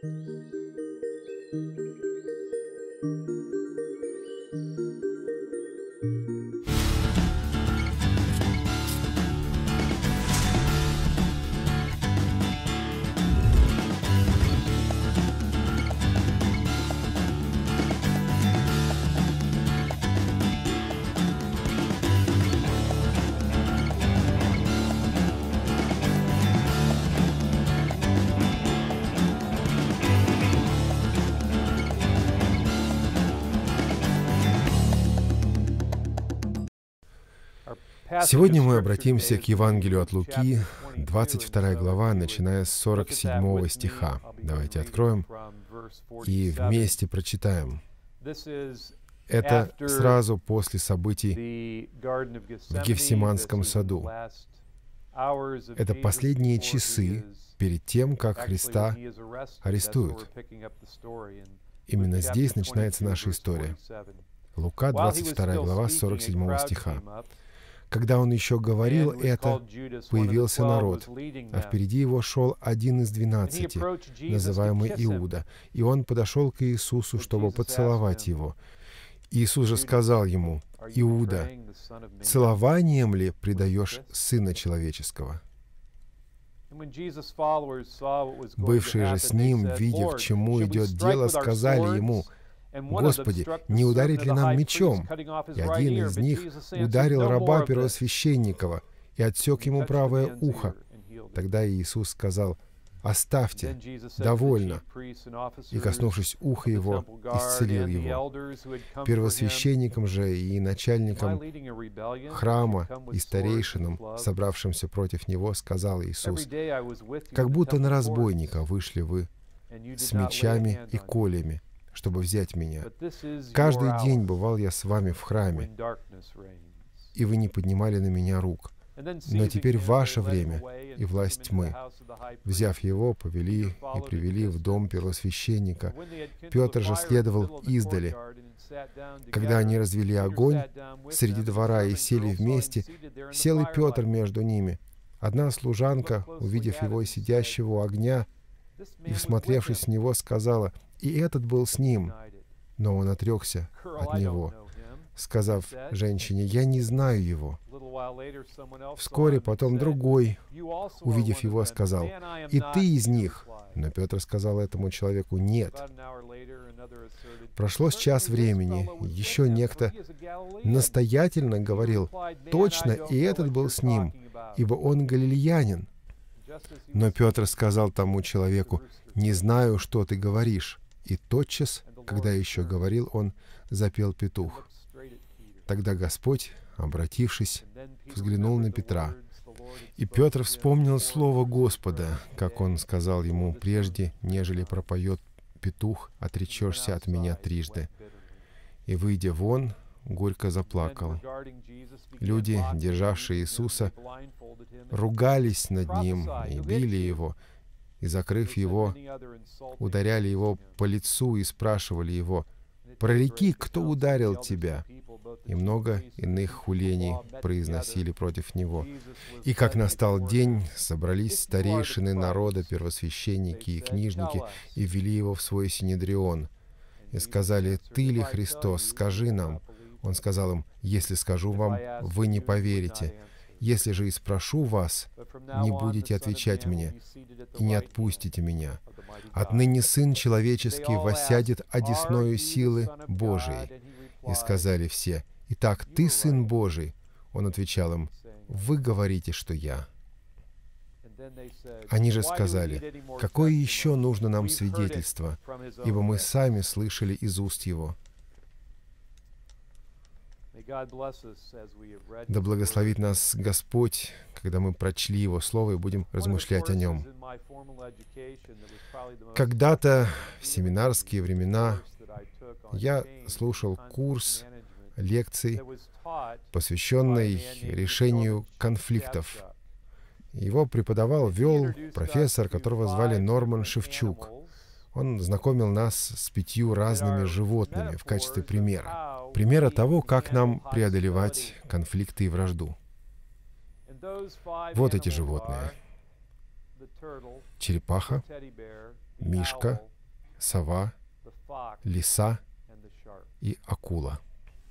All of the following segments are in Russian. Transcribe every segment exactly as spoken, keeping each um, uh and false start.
Сегодня мы обратимся к Евангелию от Луки, двадцать вторая глава, начиная с сорок седьмого стиха. Давайте откроем и вместе прочитаем. Это сразу после событий в Гефсиманском саду. Это последние часы перед тем, как Христа арестуют. Именно здесь начинается наша история. Лука, двадцать вторая глава, сорок седьмого стиха. Когда он еще говорил это, появился народ, а впереди его шел один из двенадцати, называемый Иуда, и он подошел к Иисусу, чтобы поцеловать его. Иисус же сказал ему: «Иуда, целованием ли предаешь Сына Человеческого?» Бывшие же с ним, видя, к чему идет дело, сказали ему: «Господи, не ударить ли нам мечом?» И один из них ударил раба первосвященникова и отсек ему правое ухо. Тогда Иисус сказал: «Оставьте, довольно». И, коснувшись уха его, исцелил его. Первосвященникам же и начальникам храма и старейшинам, собравшимся против него, сказал Иисус: «Как будто на разбойника вышли вы с мечами и колями, чтобы взять меня. Каждый день бывал я с вами в храме, и вы не поднимали на меня рук. Но теперь ваше время и власть тьмы». Взяв его, повели и привели в дом первосвященника. Петр же следовал издали. Когда они развели огонь среди двора и сели вместе, сел и Петр между ними. Одна служанка, увидев его сидящего у огня и, всмотревшись в него, сказала: «И этот был с ним». Но он отрекся от него, сказав женщине: «Я не знаю его». Вскоре потом другой, увидев его, сказал: «И ты из них». Но Петр сказал этому человеку: «Нет». Прошло с час времени, еще некто настоятельно говорил: «Точно, и этот был с ним, ибо он галилеянин». Но Петр сказал тому человеку: «Не знаю, что ты говоришь». И тотчас, когда еще говорил он, запел петух. Тогда Господь, обратившись, взглянул на Петра. И Петр вспомнил слово Господа, как он сказал ему: «Прежде, нежели пропоет петух, отречешься от меня трижды». И, выйдя вон, горько заплакал. Люди, державшие Иисуса, ругались над ним и били его, и, закрыв его, ударяли его по лицу и спрашивали его: «Прореки, кто ударил тебя?» И много иных хулений произносили против него. И как настал день, собрались старейшины народа, первосвященники и книжники, и ввели его в свой синедрион. И сказали: «Ты ли Христос? Скажи нам». Он сказал им: «Если скажу вам, вы не поверите. Если же и спрошу вас, не будете отвечать мне и не отпустите меня. Отныне Сын Человеческий воссядет одесною силы Божией». И сказали все: «Итак, ты Сын Божий?» Он отвечал им: «Вы говорите, что я». Они же сказали: «Какое еще нужно нам свидетельство? Ибо мы сами слышали из уст его». Да благословит нас Господь, когда мы прочли Его Слово и будем размышлять о Нем. Когда-то, в семинарские времена, я слушал курс лекций, посвященный решению конфликтов. Его преподавал, вел профессор, которого звали Норман Шевчук. Он знакомил нас с пятью разными животными в качестве примера. Примера того, как нам преодолевать конфликты и вражду. Вот эти животные: черепаха, мишка, сова, лиса и акула.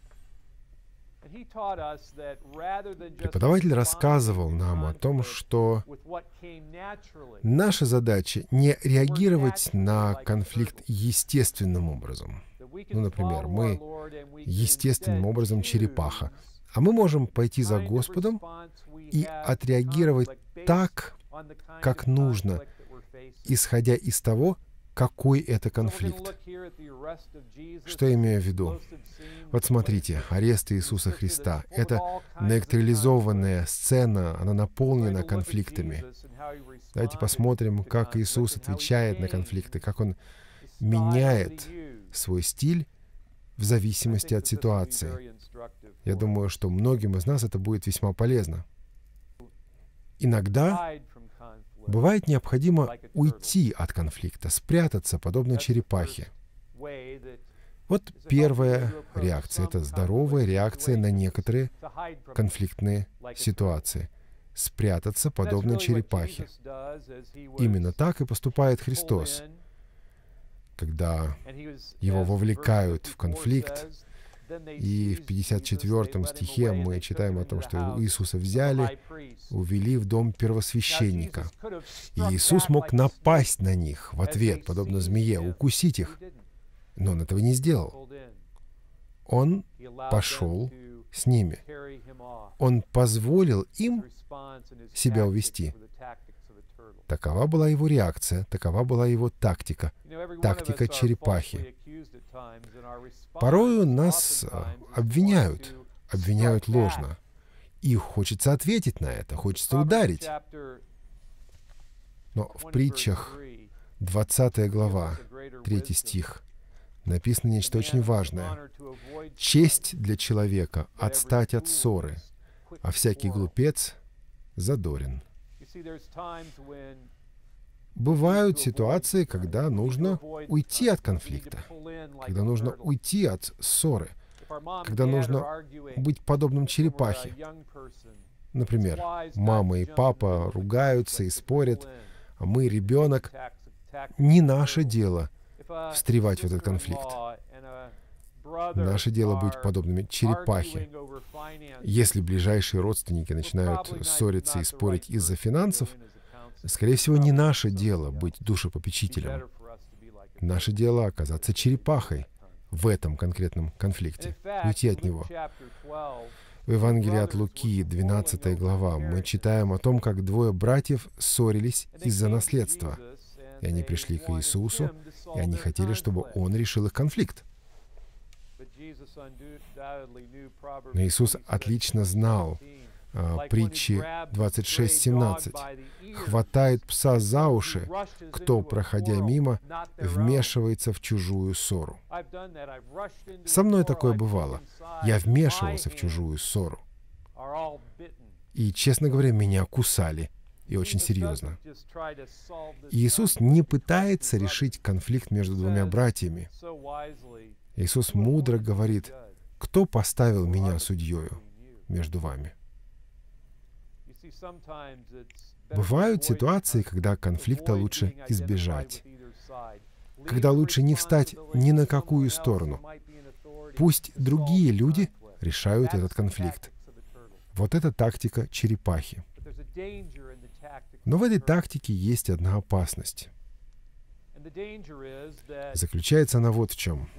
Преподаватель рассказывал нам о том, что наша задача не реагировать на конфликт естественным образом. Ну, например, мы естественным образом черепаха, а мы можем пойти за Господом и отреагировать так, как нужно, исходя из того, какой это конфликт. Что я имею в виду? Вот смотрите, арест Иисуса Христа. Это наэлектролизованная сцена, она наполнена конфликтами. Давайте посмотрим, как Иисус отвечает на конфликты, как Он меняет свой стиль в зависимости от ситуации. Я думаю, что многим из нас это будет весьма полезно. Иногда бывает необходимо уйти от конфликта, спрятаться, подобно черепахе. Вот первая реакция. Это здоровая реакция на некоторые конфликтные ситуации. Спрятаться, подобно черепахе. Именно так и поступает Христос. Когда Его вовлекают в конфликт, и в пятьдесят четвёртом стихе мы читаем о том, что Иисуса взяли, увели в дом первосвященника. И Иисус мог напасть на них в ответ, подобно змее, укусить их. Но Он этого не сделал. Он пошел с ними. Он позволил им себя увести. Такова была его реакция, такова была его тактика, тактика черепахи. Порою нас обвиняют, обвиняют ложно. И хочется ответить на это, хочется ударить. Но в притчах, двадцатая глава, третий стих, написано нечто очень важное. «Честь для человека — отстать от ссоры, а всякий глупец задорен». Бывают ситуации, когда нужно уйти от конфликта, когда нужно уйти от ссоры, когда нужно быть подобным черепахе. Например, мама и папа ругаются и спорят, а мы, ребенок, не наше дело встревать в этот конфликт. Наше дело быть подобными черепахе. Если ближайшие родственники начинают ссориться и спорить из-за финансов, скорее всего, не наше дело быть душепопечителем. Наше дело оказаться черепахой в этом конкретном конфликте, уйти от него. В Евангелии от Луки, двенадцатая глава, мы читаем о том, как двое братьев ссорились из-за наследства. И они пришли к Иисусу, и они хотели, чтобы Он решил их конфликт. Но Иисус отлично знал а, притчи двадцать шесть семнадцать. «Хватает пса за уши, кто, проходя мимо, вмешивается в чужую ссору». Со мной такое бывало. Я вмешивался в чужую ссору. И, честно говоря, меня кусали. И очень серьезно. Иисус не пытается решить конфликт между двумя братьями. Иисус мудро говорит: «Кто поставил меня судьёю между вами?» Бывают ситуации, когда конфликта лучше избежать, когда лучше не встать ни на какую сторону. Пусть другие люди решают этот конфликт. Вот это тактика черепахи. Но в этой тактике есть одна опасность. Заключается она вот в чем.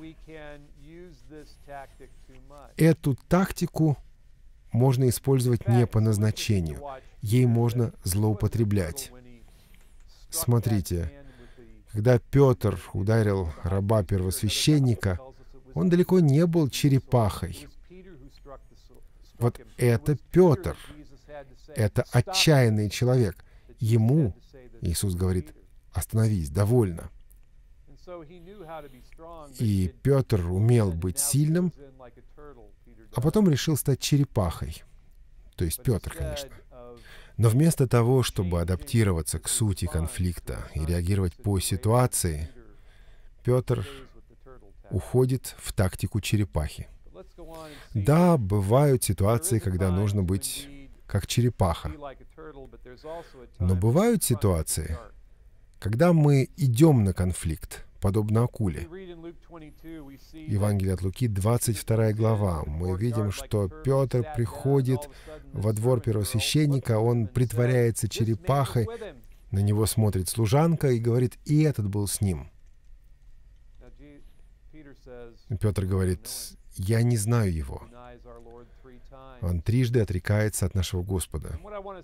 Эту тактику можно использовать не по назначению. Ей можно злоупотреблять. Смотрите, когда Петр ударил раба первосвященника, он далеко не был черепахой. Вот это Петр. Это отчаянный человек. Ему Иисус говорит: «Остановись, довольно». И Петр умел быть сильным, а потом решил стать черепахой. То есть Петр, конечно. Но вместо того, чтобы адаптироваться к сути конфликта и реагировать по ситуации, Петр уходит в тактику черепахи. Да, бывают ситуации, когда нужно быть как черепаха. Но бывают ситуации, когда мы идем на конфликт, подобно акуле. Евангелие от Луки, двадцать вторая глава. Мы видим, что Петр приходит во двор первосвященника, он притворяется черепахой, на него смотрит служанка и говорит: «И этот был с ним». Петр говорит: «Я не знаю его». Он трижды отрекается от нашего Господа.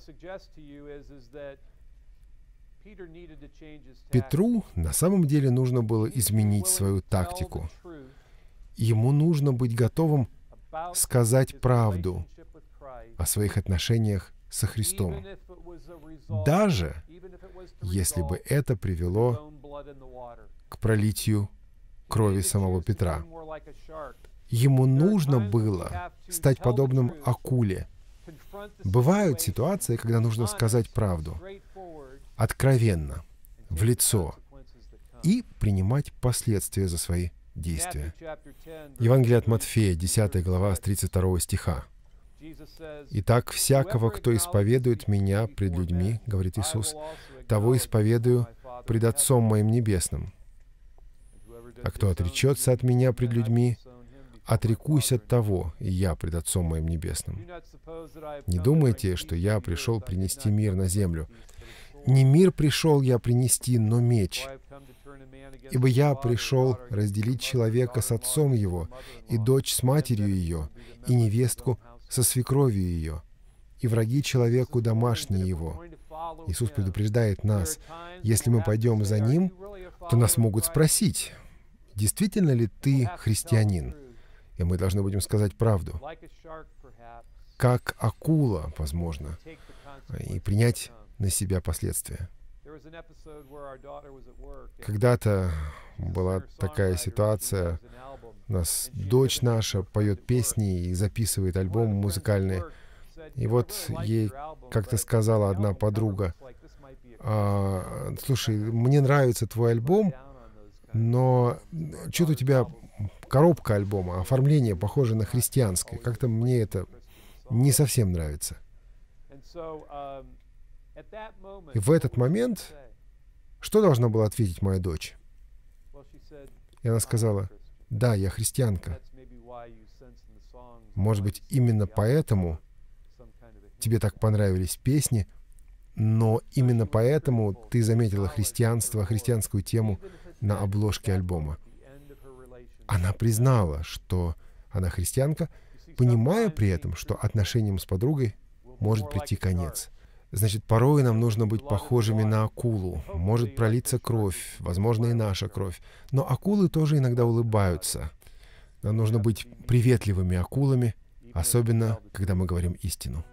Петру на самом деле нужно было изменить свою тактику. Ему нужно быть готовым сказать правду о своих отношениях со Христом, даже если бы это привело к пролитию крови самого Петра. Ему нужно было стать подобным акуле. Бывают ситуации, когда нужно сказать правду, откровенно, в лицо, и принимать последствия за свои действия. Евангелие от Матфея, десятая глава, с тридцать второго стиха. «Итак, всякого, кто исповедует Меня пред людьми, — говорит Иисус, — того исповедую пред Отцом Моим Небесным. А кто отречется от Меня пред людьми, отрекусь от того, и я пред Отцом Моим Небесным. Не думайте, что я пришел принести мир на землю. Не мир пришел я принести, но меч. Ибо я пришел разделить человека с отцом его, и дочь с матерью ее, и невестку со свекровью ее, и враги человеку домашние его». Иисус предупреждает нас: если мы пойдем за Ним, то нас могут спросить: действительно ли ты христианин? И мы должны будем сказать правду. Как акула, возможно, и принять на себя последствия. Когда-то была такая ситуация, у нас дочь наша поет песни и записывает альбомы музыкальные. И вот ей как-то сказала одна подруга: а, «Слушай, мне нравится твой альбом, но что-то у тебя коробка альбома, оформление похоже на христианское. Как-то мне это не совсем нравится». И в этот момент что должна была ответить моя дочь? И она сказала: «Да, я христианка. Может быть, именно поэтому тебе так понравились песни, но именно поэтому ты заметила христианство, христианскую тему на обложке альбома». Она признала, что она христианка, понимая при этом, что отношениям с подругой может прийти конец. Значит, порой нам нужно быть похожими на акулу. Может пролиться кровь, возможно, и наша кровь. Но акулы тоже иногда улыбаются. Нам нужно быть приветливыми акулами, особенно, когда мы говорим истину.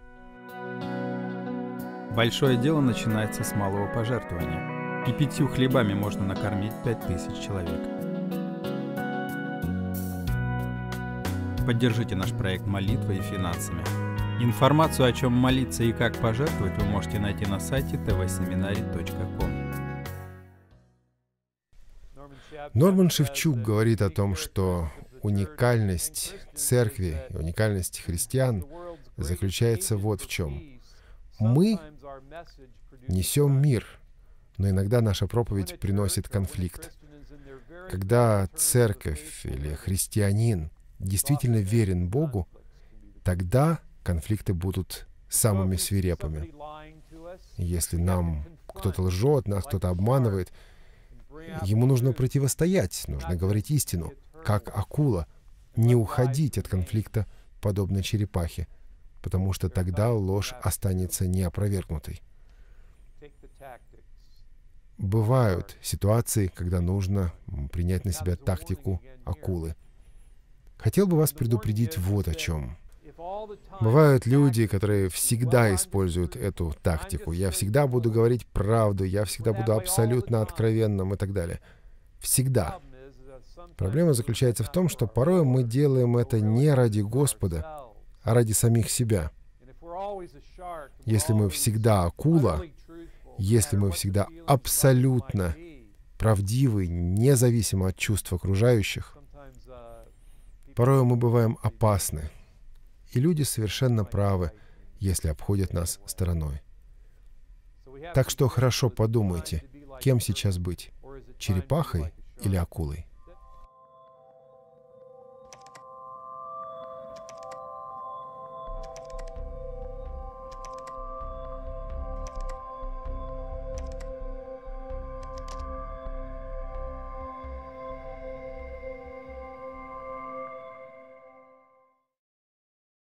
Большое дело начинается с малого пожертвования. И пятью хлебами можно накормить пять тысяч человек. Поддержите наш проект молитвой и финансами. Информацию, о чем молиться и как пожертвовать, вы можете найти на сайте тэ вэ семинарий точка ком. Норман Шевчук говорит о том, что уникальность церкви и уникальность христиан заключается вот в чем. Мы несем мир, но иногда наша проповедь приносит конфликт. Когда церковь или христианин действительно верен Богу, тогда конфликты будут самыми свирепыми. Если нам кто-то лжет, нас кто-то обманывает, ему нужно противостоять, нужно говорить истину, как акула, не уходить от конфликта, подобно черепахе, потому что тогда ложь останется неопровергнутой. Бывают ситуации, когда нужно принять на себя тактику акулы. Хотел бы вас предупредить вот о чем. Бывают люди, которые всегда используют эту тактику. Я всегда буду говорить правду, я всегда буду абсолютно откровенным и так далее. Всегда. Проблема заключается в том, что порой мы делаем это не ради Господа, а ради самих себя. Если мы всегда акула, если мы всегда абсолютно правдивы, независимо от чувств окружающих, порой мы бываем опасны. И люди совершенно правы, если обходят нас стороной. Так что хорошо подумайте, кем сейчас быть, черепахой или акулой.